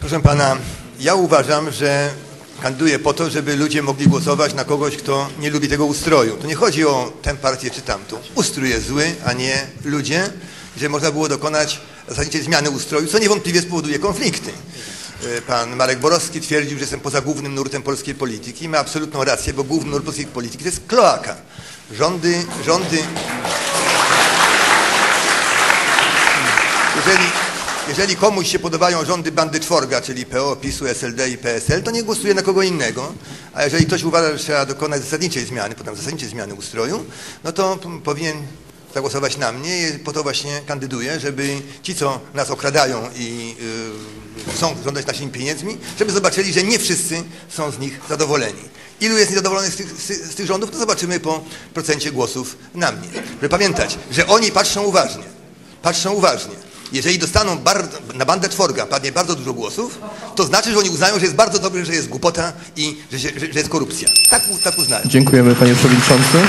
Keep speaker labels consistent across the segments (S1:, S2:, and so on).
S1: Proszę pana, ja uważam, że kandyduję po to, żeby ludzie mogli głosować na kogoś, kto nie lubi tego ustroju. To nie chodzi o tę partię czy tamtą. Ustrój jest zły, a nie ludzie, że można było dokonać zasadniczej zmiany ustroju, co niewątpliwie spowoduje konflikty. Pan Marek Borowski twierdził, że jestem poza głównym nurtem polskiej polityki i ma absolutną rację, bo główny nurt polskiej polityki to jest kloaka. Rządy... Jeżeli komuś się podobają rządy bandy czworga, czyli PO, PiS-u, SLD i PSL, to nie głosuje na kogo innego. A jeżeli ktoś uważa, że trzeba dokonać zasadniczej zmiany, potem zasadniczej zmiany ustroju, no to powinien zagłosować na mnie i po to właśnie kandyduję, żeby ci, co nas okradają i chcą żądać naszymi pieniędzmi, żeby zobaczyli, że nie wszyscy są z nich zadowoleni. Ilu jest niezadowolonych z tych rządów, to zobaczymy po procencie głosów na mnie. Żeby pamiętać, że oni patrzą uważnie. Jeżeli dostaną na bandę czworga padnie bardzo dużo głosów, to znaczy, że oni uznają, że jest bardzo dobry, że jest głupota i że jest korupcja. Tak uznają.
S2: Dziękujemy, panie przewodniczący.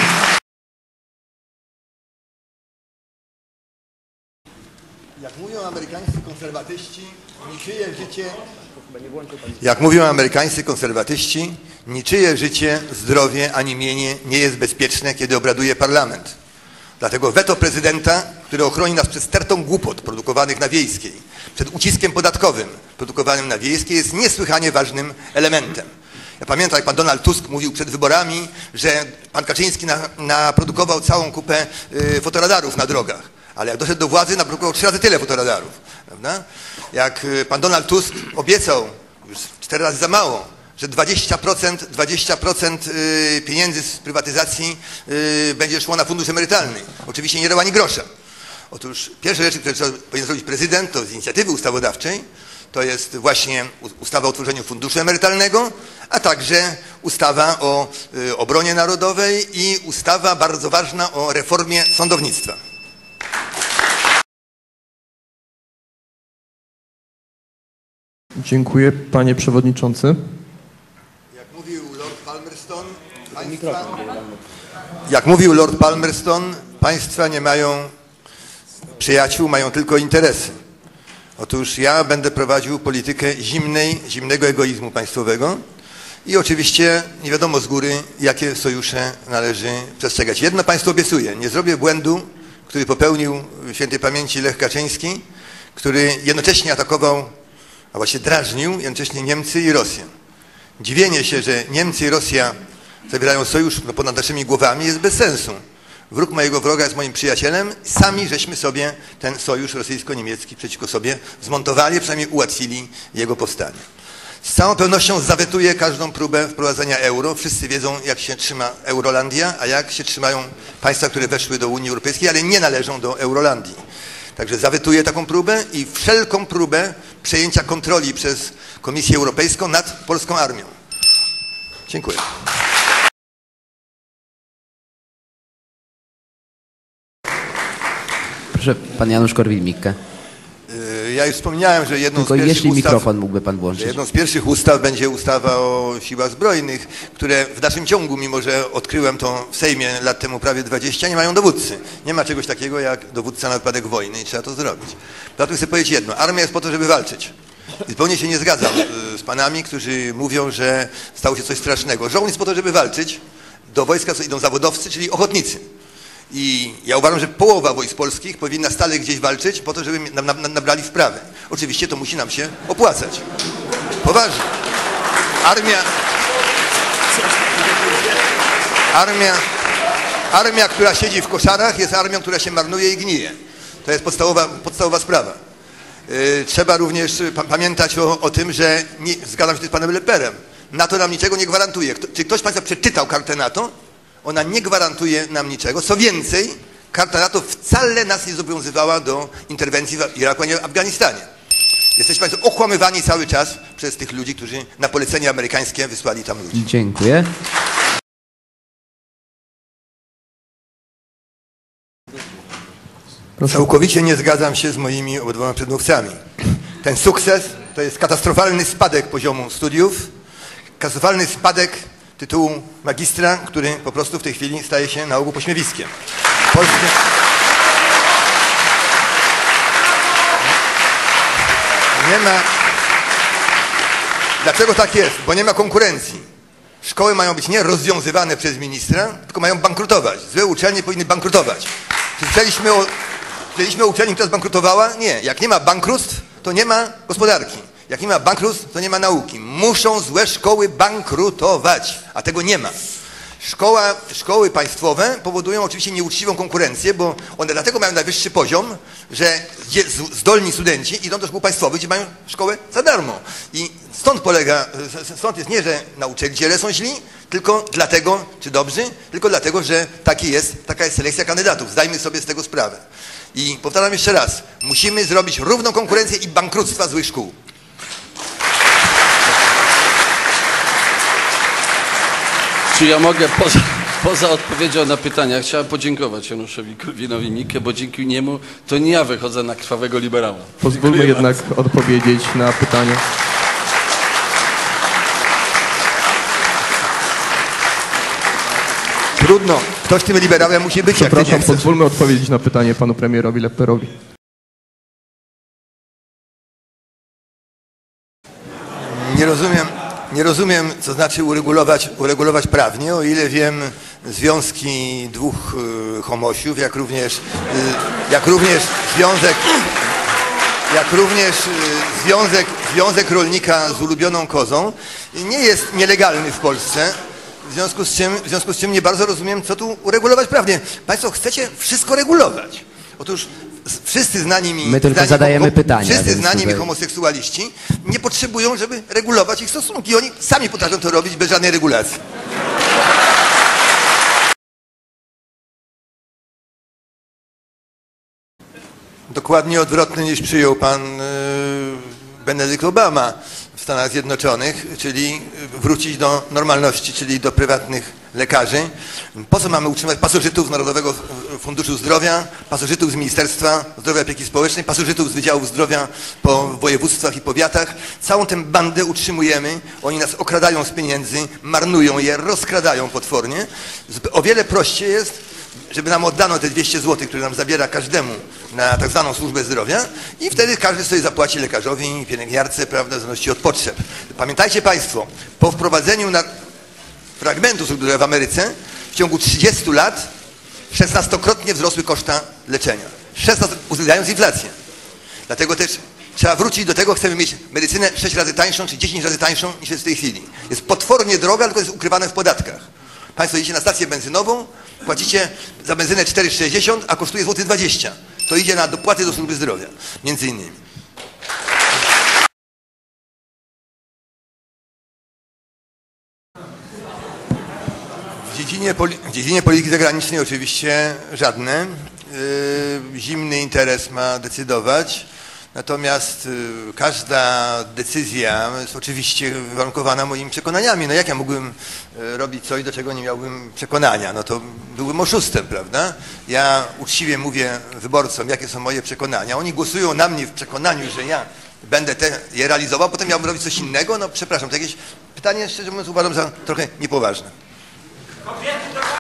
S1: Jak mówią amerykańscy konserwatyści, niczyje życie, zdrowie ani mienie nie jest bezpieczne, kiedy obraduje parlament. Dlatego weto prezydenta, które ochroni nas przed stertą głupot produkowanych na Wiejskiej, przed uciskiem podatkowym produkowanym na Wiejskiej, jest niesłychanie ważnym elementem. Ja pamiętam, jak pan Donald Tusk mówił przed wyborami, że pan Kaczyński naprodukował całą kupę fotoradarów na drogach, ale jak doszedł do władzy, naprodukował 3 razy tyle fotoradarów. Prawda? Jak pan Donald Tusk obiecał, już 4 razy za mało, że 20% pieniędzy z prywatyzacji będzie szło na fundusz emerytalny. Oczywiście nie dał ani grosza. Otóż pierwsze rzeczy, które powinien zrobić prezydent, to z inicjatywy ustawodawczej, to jest właśnie ustawa o utworzeniu funduszu emerytalnego, a także ustawa o obronie narodowej i ustawa bardzo ważna o reformie sądownictwa.
S2: Dziękuję, panie przewodniczący.
S1: Jak mówił Lord Palmerston, państwa nie mają przyjaciół, mają tylko interesy. Otóż ja będę prowadził politykę zimnego egoizmu państwowego i oczywiście nie wiadomo z góry, jakie sojusze należy przestrzegać. Jedno państwu obiecuję, nie zrobię błędu, który popełnił świętej pamięci Lech Kaczyński, który jednocześnie atakował, a właściwie drażnił jednocześnie Niemcy i Rosję. Dziwienie się, że Niemcy i Rosja zawierają sojusz ponad naszymi głowami, jest bez sensu. Wróg mojego wroga jest moim przyjacielem. Sami żeśmy sobie ten sojusz rosyjsko-niemiecki przeciwko sobie zmontowali, przynajmniej ułatwili jego powstanie. Z całą pewnością zawetuję każdą próbę wprowadzenia euro. Wszyscy wiedzą, jak się trzyma Eurolandia, a jak się trzymają państwa, które weszły do Unii Europejskiej, ale nie należą do Eurolandii. Także zawetuję taką próbę i wszelką próbę przejęcia kontroli przez Komisję Europejską nad polską armią. Dziękuję.
S3: Proszę, pan Janusz Korwin-Mikke.
S1: Ja już wspomniałem, że jedną z pierwszych
S3: jeśli mikrofon mógłby pan włączyć.
S1: Jedną z pierwszych ustaw będzie ustawa o siłach zbrojnych, które w dalszym ciągu, mimo że odkryłem to w Sejmie lat temu prawie 20, nie mają dowódcy. Nie ma czegoś takiego jak dowódca na wypadek wojny i trzeba to zrobić. Dlatego chcę powiedzieć jedno. Armia jest po to, żeby walczyć. I zupełnie się nie zgadzam z panami, którzy mówią, że stało się coś strasznego. Żołnierz jest po to, żeby walczyć. Do wojska idą zawodowcy, czyli ochotnicy. I ja uważam, że połowa wojsk polskich powinna stale gdzieś walczyć po to, żeby nabrali wprawy. Oczywiście to musi nam się opłacać. Poważnie. Armia, która siedzi w koszarach, jest armią, która się marnuje i gnije. To jest podstawowa sprawa. Trzeba również pamiętać o tym, że zgadzam się z panem Leperem. NATO nam niczego nie gwarantuje. Czy ktoś z państwa przeczytał kartę NATO? Ona nie gwarantuje nam niczego. Co więcej, karta NATO wcale nas nie zobowiązywała do interwencji w Iraku, a nie w Afganistanie. Jesteście państwo okłamywani cały czas przez tych ludzi, którzy na polecenie amerykańskie wysłali tam ludzi.
S3: Dziękuję.
S1: Całkowicie nie zgadzam się z moimi obydwoma przedmówcami. Ten sukces to jest katastrofalny spadek poziomu studiów, katastrofalny spadek tytułu magistra, który po prostu w tej chwili staje się na ogół pośmiewiskiem. Dlaczego tak jest? Bo nie ma konkurencji. Szkoły mają być nie rozwiązywane przez ministra, tylko mają bankrutować. Złe uczelnie powinny bankrutować. Czy słyszeliśmy o uczelni, która zbankrutowała? Nie. Jak nie ma bankructw, to nie ma gospodarki. Jak nie ma bankructw, to nie ma nauki. Muszą złe szkoły bankrutować, a tego nie ma. Szkoły państwowe powodują oczywiście nieuczciwą konkurencję, bo one dlatego mają najwyższy poziom, że zdolni studenci idą do szkół państwowych, gdzie mają szkołę za darmo. I stąd jest nie, że nauczyciele są źli, tylko dlatego, czy dobrzy, tylko dlatego, że taka jest selekcja kandydatów. Zdajmy sobie z tego sprawę. I powtarzam jeszcze raz, musimy zrobić równą konkurencję i bankructwa złych szkół.
S4: Czy ja mogę poza odpowiedzią na pytania, chciałem podziękować Januszowi Korwinowi-Mikke, bo dzięki niemu to nie ja wychodzę na krwawego liberała.
S2: Pozwólmy jednak odpowiedzieć na pytanie.
S1: Trudno. Ktoś tym liberałem musi być, jak ty nie
S2: Przepraszam,
S1: chcesz.
S2: pozwólmy odpowiedzieć na pytanie panu premierowi Lepperowi.
S1: Nie rozumiem, co znaczy uregulować prawnie. O ile wiem, związki dwóch homosiów, jak również związek rolnika z ulubioną kozą nie jest nielegalny w Polsce. W związku z czym nie bardzo rozumiem, co tu uregulować prawnie. Państwo chcecie wszystko regulować. Otóż wszyscy znani mi,
S3: My tylko zadajemy pytania.
S1: Wszyscy
S3: więc
S1: znani mi
S3: tutaj-
S1: homoseksualiści nie potrzebują, żeby regulować ich stosunki. Oni sami potrafią to robić bez żadnej regulacji. Dokładnie odwrotny niż przyjął pan Benedykt Obama w Stanach Zjednoczonych, czyli wrócić do normalności, czyli do prywatnych lekarzy. Po co mamy utrzymać pasożytów z Narodowego Funduszu Zdrowia, pasożytów z Ministerstwa Zdrowia i Opieki Społecznej, pasożytów z Wydziałów Zdrowia po województwach i powiatach? Całą tę bandę utrzymujemy, oni nas okradają z pieniędzy, marnują je, rozkradają potwornie. O wiele prościej jest, żeby nam oddano te 200 zł, które nam zabiera każdemu na tak zwaną służbę zdrowia i wtedy każdy sobie zapłaci lekarzowi, pielęgniarce, prawda, w zależności od potrzeb. Pamiętajcie Państwo, po wprowadzeniu fragmentu służby zdrowia w Ameryce w ciągu 30 lat 16-krotnie wzrosły koszta leczenia. Uwzględniając inflację. Dlatego też trzeba wrócić do tego, chcemy mieć medycynę 6 razy tańszą czy 10 razy tańszą niż jest w tej chwili. Jest potwornie droga, tylko jest ukrywane w podatkach. Państwo idziecie na stację benzynową, płacicie za benzynę 4,60, a kosztuje złoty 20. To idzie na dopłaty do służby zdrowia, między innymi. W dziedzinie polityki zagranicznej oczywiście żadne. Zimny interes ma decydować. Natomiast każda decyzja jest oczywiście warunkowana moimi przekonaniami. No jak ja mógłbym robić coś, do czego nie miałbym przekonania? No to byłbym oszustem, prawda? Ja uczciwie mówię wyborcom, jakie są moje przekonania. Oni głosują na mnie w przekonaniu, że ja będę je realizował, potem miałbym robić coś innego. No przepraszam, to jakieś pytanie, szczerze mówiąc, uważam za trochę niepoważne.